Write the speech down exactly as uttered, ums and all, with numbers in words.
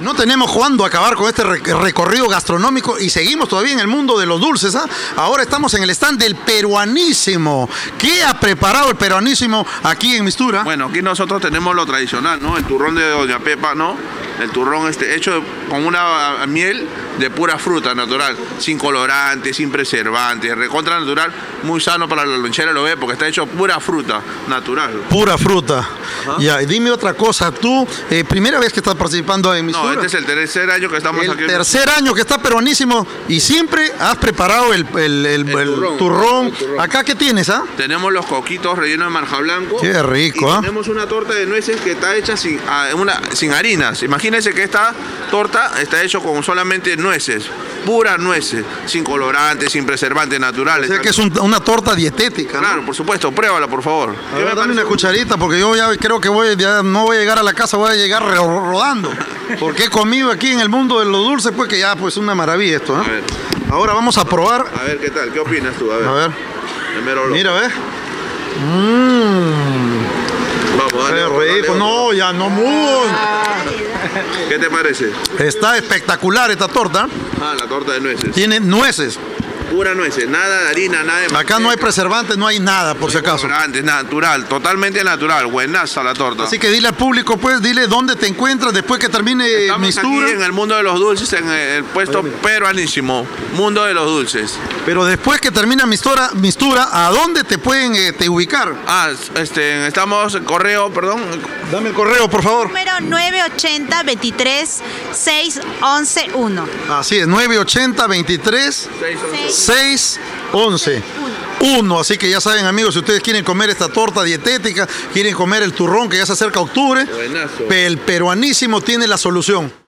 No tenemos cuándo acabar con este recorrido gastronómico y seguimos todavía en el mundo de los dulces. ¿eh? Ahora estamos en el stand del Peruanísimo. ¿Qué ha preparado el Peruanísimo aquí en Mistura? Bueno, aquí nosotros tenemos lo tradicional, ¿no? El turrón de Doña Pepa, ¿no? El turrón este, hecho con una miel de pura fruta natural, sin colorantes, sin preservantes, recontra natural, muy sano para la lonchera, lo ve, porque está hecho pura fruta natural. Pura fruta. Ajá. Ya, y dime otra cosa, tú, eh, primera vez que estás participando en Mistura. No, este es el tercer año que estamos el aquí. El tercer año que está Peruanísimo y siempre has preparado el, el, el, el, el, turrón, turrón. el turrón. ¿Acá qué tienes, ah? Tenemos los coquitos rellenos de marja blanco. Qué rico, y ¿ah? Tenemos una torta de nueces que está hecha sin, una, sin harinas. Imagínense que esta torta está hecha con solamente nueces, puras nueces, sin colorantes, sin preservantes naturales. O sea que es un, una torta dietética, ¿no? Claro, por supuesto, pruébala, por favor. A ver, dame una cucharita porque yo ya creo que voy, ya no voy a llegar a la casa, voy a llegar rodando. Porque he comido aquí en el mundo de los dulces, pues que ya, pues una maravilla esto, ¿no? A ver. Ahora vamos a probar. A ver, ¿qué tal? ¿Qué opinas tú? A ver. A ver. Mira, a ver. Mmm. Vamos, dale, otro, dale otro. No, ya no mucho. ¿Qué te parece? Está espectacular esta torta. Ah, la torta de nueces. Tiene nueces. Pura nueces, nada de harina, nada de Acá manteca. No hay preservantes, no hay nada, por no si acaso. Natural, totalmente natural, buenaza la torta. Así que dile al público, pues, dile dónde te encuentras después que termine Estamos Mistura. Aquí en el mundo de los dulces, en el puesto Ay, Peruanísimo, mundo de los dulces. Pero después que termina Mistura, Mistura, ¿a dónde te pueden eh, te ubicar? Ah, este, estamos, correo, perdón. Dame el correo, por favor. Número nueve ochenta veintitrés seis once uno. Así es, nueve ochenta veintitrés seis once uno. Así que ya saben, amigos, si ustedes quieren comer esta torta dietética, quieren comer el turrón que ya se acerca a octubre, Buenazo. El Peruanísimo tiene la solución.